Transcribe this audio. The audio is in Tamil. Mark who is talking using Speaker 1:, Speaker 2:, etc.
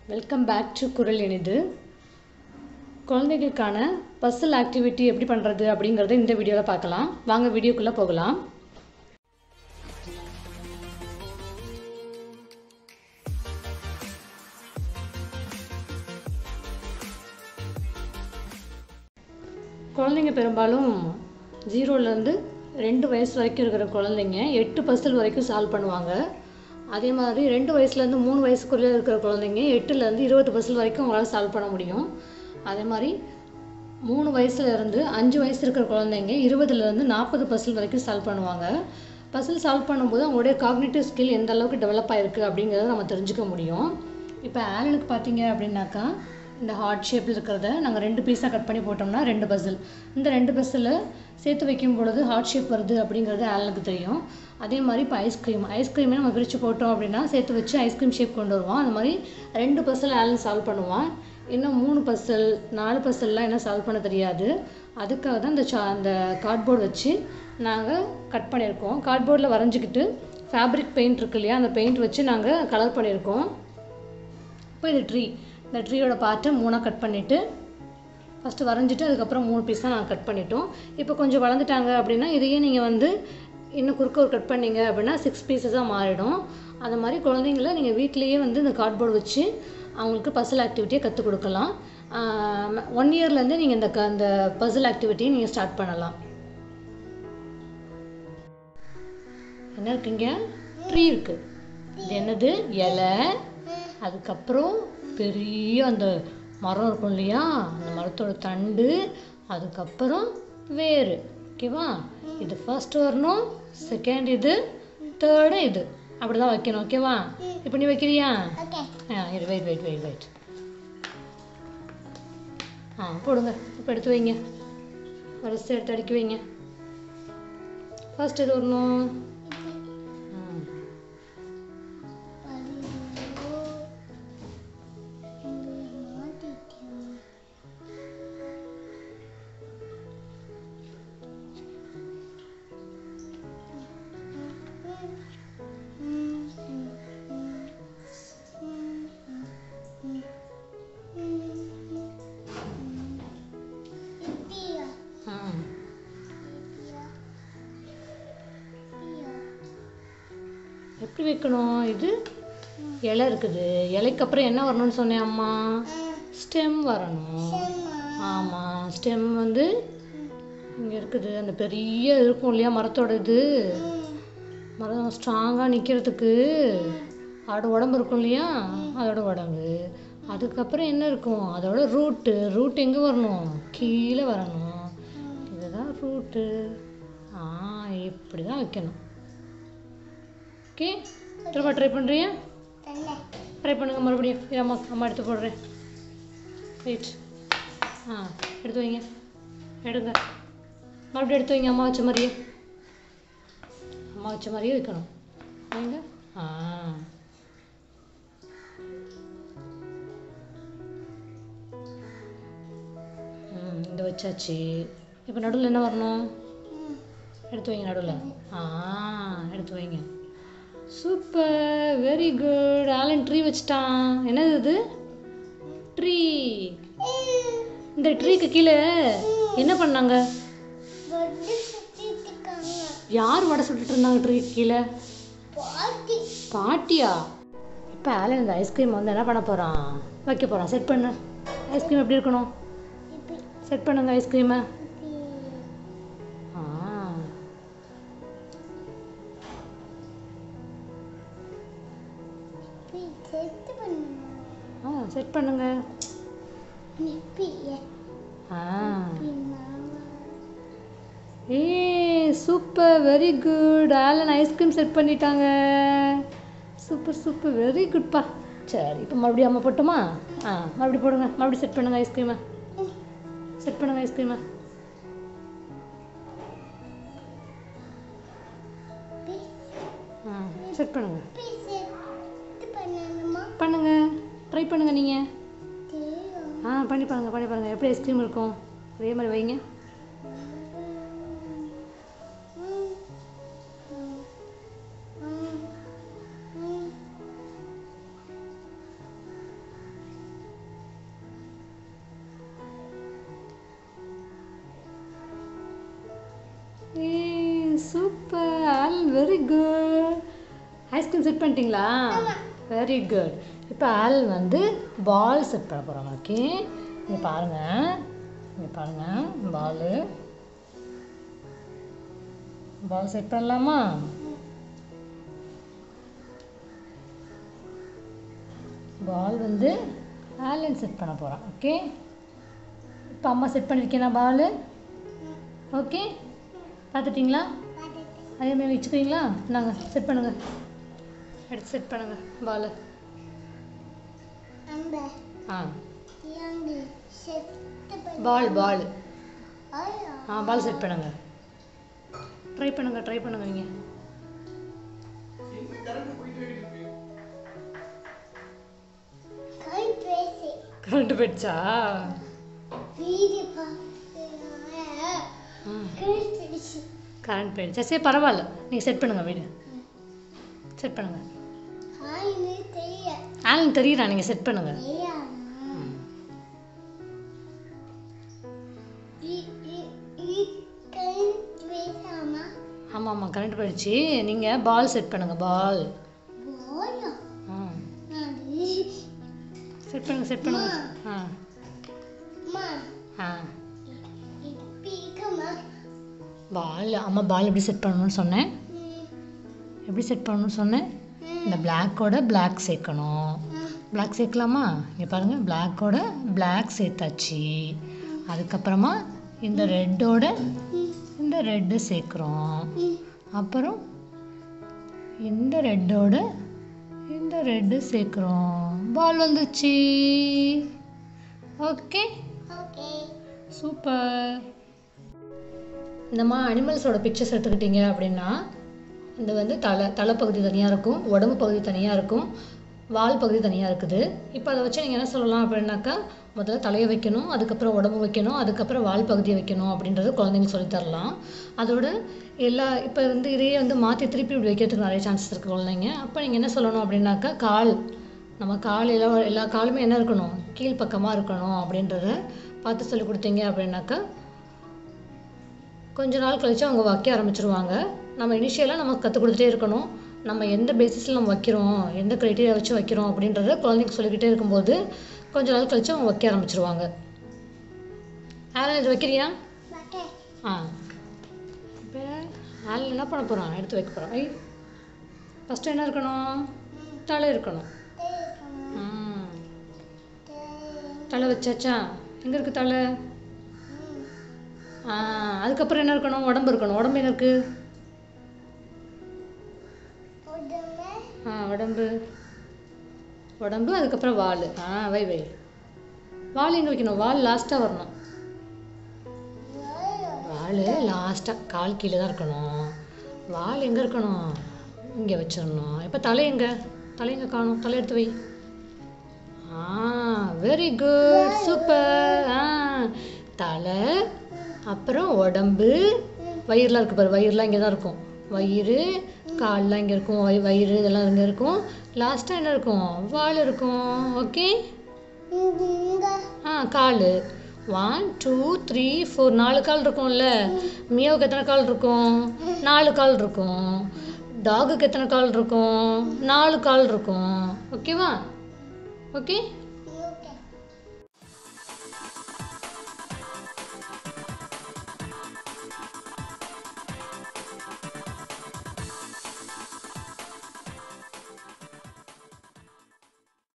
Speaker 1: வெல்கம் பேக் டு குரல் இனிது. குழந்தைகளுக்கான பசில் ஆக்டிவிட்டி எப்படி பண்ணுறது அப்படிங்கிறத இந்த வீடியோவில் பார்க்கலாம். வாங்க வீடியோக்குள்ளே போகலாம். குழந்தைங்க பெரும்பாலும் 0லேருந்து 2 வயசு வரைக்கும் இருக்கிற குழந்தைங்க 8 பசில் வரைக்கும் சால்வ் பண்ணுவாங்க. அதே மாதிரி 2 வயசுலேருந்து 3 வயசுக்குள்ளே இருக்கிற குழந்தைங்க 8லேருந்து 20 பசில் வரைக்கும் அவங்களால சால்வ் பண்ண முடியும். அதே மாதிரி 3 வயசுலேருந்து 5 வயசு இருக்கிற குழந்தைங்க 20லேருந்து 40 பசில் வரைக்கும் சால்வ் பண்ணுவாங்க. பசில் சால்வ் பண்ணும்போது அவங்களுடைய காக்னிட்டிவ் ஸ்கில் எந்த அளவுக்கு டெவலப் ஆகிருக்கு அப்படிங்கிறத நம்ம தெரிஞ்சுக்க முடியும். இப்போ ஆலனுக்கு பார்த்தீங்க அப்படின்னாக்கா இந்த ஹார்ட் ஷேப்பில் இருக்கிறத நாங்கள் 2 பீஸாக கட் பண்ணி போட்டோம்னா 2 பசில். இந்த 2 பசில் சேர்த்து வைக்கும் பொழுது ஹார்ட் ஷேப் வருது அப்படிங்கிறது ஆலனுக்கு தெரியும். அதே மாதிரி இப்போ ஐஸ்கிரீமே நம்ம பிரித்து போட்டோம் அப்படின்னா சேர்த்து வச்சு ஐஸ்கிரீம் ஷேப் கொண்டு வருவோம். அந்த மாதிரி 2 பசில் ஆலன் சால்வ் பண்ணுவான். இன்னும் 3 பசில் 4 பசில்லாம் என்ன சால்வ் பண்ண தெரியாது. அதுக்காக தான் அந்த கார்ட்போர்டு வச்சு நாங்கள் கட் பண்ணியிருக்கோம். கார்ட்போர்டில் வரைஞ்சிக்கிட்டு ஃபேப்ரிக் பெயிண்ட் இருக்கு இல்லையா, அந்த பெயிண்ட் வச்சு நாங்கள் கலர் பண்ணியிருக்கோம். இப்போ இது இந்த ட்ரீயோட பார்ட்டை 3ஆக கட் பண்ணிவிட்டு ஃபஸ்ட்டு வரைஞ்சிட்டு அதுக்கப்புறம் 3 பீஸாக நாங்கள் கட் பண்ணிட்டோம். இப்போ கொஞ்சம் வளர்ந்துட்டாங்க அப்படின்னா இதையே நீங்கள் இன்னும் குறுக்க ஒரு கட் பண்ணிங்க அப்படின்னா 6 பீஸஸாக மாறிடும். அந்த மாதிரி குழந்தைங்கள நீங்கள் வீட்டிலையே இந்த கார்ட்போர்டு வச்சு அவங்களுக்கு பசில் ஆக்டிவிட்டியை கற்றுக் கொடுக்கலாம். 1 இயர்லேருந்து நீங்கள் இந்த பசில் ஆக்டிவிட்டியை நீங்கள் ஸ்டார்ட் பண்ணலாம். என்ன இருக்குங்க? ட்ரீ இருக்குது. இது என்னது? இலை. அதுக்கப்புறம் பெரிய அந்த மரம் இருக்கும் இல்லையா, அந்த மரத்தோட தண்டு, அதுக்கப்புறம் வேர். ஓகேவா? இது ஃபர்ஸ்ட் வரணும், செகண்ட் இது, தேர்டு இது. அப்படி தான் வைக்கணும். ஓகேவா? இப்போ நீ வைக்கிறியா? வெயிட். போடுங்க. இப்போ எடுத்து வைங்க. வரிசை எடுத்து அடுக்கி வைங்க. ஃபர்ஸ்ட் இது வரணும். எப்படி வைக்கணும்? இது இலை இருக்குது. இலைக்கு அப்புறம் என்ன வரணும்னு சொன்னேன் அம்மா? ஸ்டெம் வரணும். ஆமாம், ஸ்டெம் இங்கே இருக்குது. அந்த பெரிய இருக்கும் இல்லையா மரத்தோட இது, மரம் ஸ்ட்ராங்காக நிற்கிறதுக்கு அதோட உடம்பு இருக்கும் இல்லையா, அதோட உடம்பு. அதுக்கப்புறம் என்ன இருக்கும்? அதோட ரூட்டு எங்கே வரணும்? கீழே வரணும். இதுதான் ரூட்டு. இப்படி தான் வைக்கணும். ஓகே, திரும்ப ட்ரை பண்ணுறியா? ட்ரை பண்ணுங்க மறுபடியும். அம்மா எடுத்து போடுறேன். வெயிட். எடுத்து வைங்க. எடுங்க. மறுபடியும் எடுத்து வைங்க. அம்மா வச்ச மாதிரியே வைக்கணும். வைங்க. இந்த வச்சாச்சு. இப்போ நடுவில் என்ன வரணும்? எடுத்து வைங்க. நடுவில் எடுத்து வைங்க. Super, very good. Alan tree வச்சிட்டான். என்னது இது? ட்ரீ. இந்த ட்ரீக்கு கீழே என்ன பண்ணாங்க? யார் வடை சுட்டுட்டு இருந்தாங்க ட்ரீக்கு கீழே? பாட்டியா? இப்போ ஆலன் இந்த ஐஸ்கிரீம் என்ன பண்ண போகிறான்? வைக்க போகிறான். செட் பண்ணு. ஐஸ்கிரீம் எப்படி இருக்கணும்? செட் பண்ணுங்க ஐஸ்கிரீமை. செட் பண்ணுங்க. Super, very good. Alan ice cream set பண்ணிட்டாங்க. சூப்பர், வெரி குட்ப்பா. சரி, இப்போ மறுபடியும் அம்மா போட்டோமா? மறுபடியும் போடுங்க. மறுபடியும் செட் பண்ணுங்க ஐஸ்கிரீமை. செட் பண்ணுங்க ஐஸ்கிரீமை. செட் பண்ணுங்க. ட்ரை பண்ணுங்க நீங்கள். பண்ணி பாருங்க எப்படி ஐஸ்கிரீம் இருக்கும். அதே மாதிரி வைங்க. Very good. ஐஸ்கிரீம் செட் பண்ணிட்டீங்களா? Very good. இப்போ ஆல் வந்து பால் செட் பண்ண போகிறாங்க. ஓகே, இங்கே பாருங்கள் பால் செட் பண்ணலாமா? பால் வந்து ஆலன் செட் பண்ண போகிறான். ஓகே, இப்போ அம்மா செட் பண்ணியிருக்கேனா பால்? ஓகே, பார்த்துட்டிங்களா? அதே மாதிரி வச்சுக்கிறீங்களா? நாங்கள் செட் பண்ணுங்கள், எடுத்து செட் பண்ணுங்கள் பால். பால் பால் செட் பண்ணுங்க. ட்ரை பண்ணுங்க நீங்கள். கரண்ட் போயிடுச்சா? கரண்ட் போயிடுச்சா? சரி பரவாயில்ல, நீங்கள் செட் பண்ணுங்க, வீடு செட் பண்ணுங்க. ஆலன் தெரியுறா, நீங்கள் செட் பண்ணுங்க. ஆமாம் கரண்ட் போயிடுச்சு. நீங்கள் பால் செட் பண்ணுங்க. பால் செட் பண்ணுங்க. பால் அம்மா பால் எப்படி செட் பண்ணணும்னு சொன்னேன்? இந்த பிளாக்கோட பிளாக் சேர்க்கணும். பிளாக் சேர்க்கலாமா? இங்கே பாருங்கள், பிளாக்கோட பிளாக் சேர்த்தாச்சு. அதுக்கப்புறமா இந்த ரெட்டோட இந்த ரெட்டு சேர்க்குறோம். அப்புறம் இந்த ரெட்டோட இந்த ரெட்டு சேர்க்குறோம். பால் வந்துச்சு. Okay, super. இந்தமா அனிமல்ஸோட பிக்சர்ஸ் எடுத்துக்கிட்டிங்க அப்படின்னா, இந்த வந்து தலைப்பகுதி தனியாக இருக்கும், உடம்பு பகுதி தனியாக இருக்கும், வால் பகுதி தனியாக இருக்குது. இப்போ அதை வச்சு நீங்கள் என்ன சொல்லலாம் அப்படின்னாக்கா, முதல்ல தலையை வைக்கணும், அதுக்கப்புறம் உடம்பு வைக்கணும், அதுக்கப்புறம் வால் பகுதியை வைக்கணும் அப்படின்றது குழந்தைங்களுக்கு சொல்லித்தரலாம். அதோட இப்போ வந்து இதையே வந்து மாற்றி திருப்பி இப்படி வைக்கிறதுக்கு நிறைய சான்சஸ் இருக்குது குழந்தைங்க. அப்போ நீங்கள் என்ன சொல்லணும் அப்படின்னாக்கா, நம்ம எல்லா காலுமே என்ன இருக்கணும், கீழ்ப்பக்கமாக இருக்கணும் அப்படின்றத பார்த்து சொல்லி கொடுத்தீங்க அப்படின்னாக்கா கொஞ்ச நாள் கழித்து அவங்க வைக்க ஆரம்பிச்சிருவாங்க. நம்ம இனிஷியலாக நம்ம கற்றுக் கொடுத்துட்டே இருக்கணும். நம்ம எந்த பேசிஸில் நம்ம வைக்கிறோம், எந்த க்ரைட்டீரியா வச்சு வைக்கிறோம் அப்படின்றத குழந்தைக்கு சொல்லிக்கிட்டே இருக்கும்போது கொஞ்ச நாள் கழித்து அவங்க வைக்க ஆரம்பிச்சிருவாங்க. ஆலன் இது வைக்கிறியா? இப்போ ஆலன் என்ன பண்ண போகிறான்? எடுத்து வைக்க போகிறான். ஃபஸ்ட்டு என்ன இருக்கணும்? தலை இருக்கணும். தலை வச்சாச்சா? எங்கே இருக்குது தலை? அதுக்கப்புறம் என்ன இருக்கணும்? உடம்பு இருக்கணும். உடம்பு என்ன இருக்குது? உடம்பு அதுக்கப்புறம் வால். வை வால் எங்கே வைக்கணும்? வால் லாஸ்ட்டாக வரணும். வால் லாஸ்ட்டாக, கால் கீழே தான் இருக்கணும். வால் எங்கே இருக்கணும்? இங்கே வச்சிடணும். இப்போ தலை எங்கே காணும்? தலை எடுத்து வை. Very good, super. தலை, அப்புறம் உடம்பு, வயிறுலாம் இருக்குது பாரு. வயிறுலாம் இங்கே தான் இருக்கும். வயிறு, கால்லாம் இங்கே இருக்கும். வயிறு இதெல்லாம் இங்கே இருக்கும். லாஸ்ட்டாக என்ன இருக்கும்? வால் இருக்கும். ஓகே, கால் 1 2 3 4 4 கால் இருக்கும்ல. மியாவுக்கு எத்தனை கால் இருக்கும்? 4 கால் இருக்கும். டாகுக்கு எத்தனை கால் இருக்கும்? 4 கால் இருக்கும். ஓகேவா? ஓகே.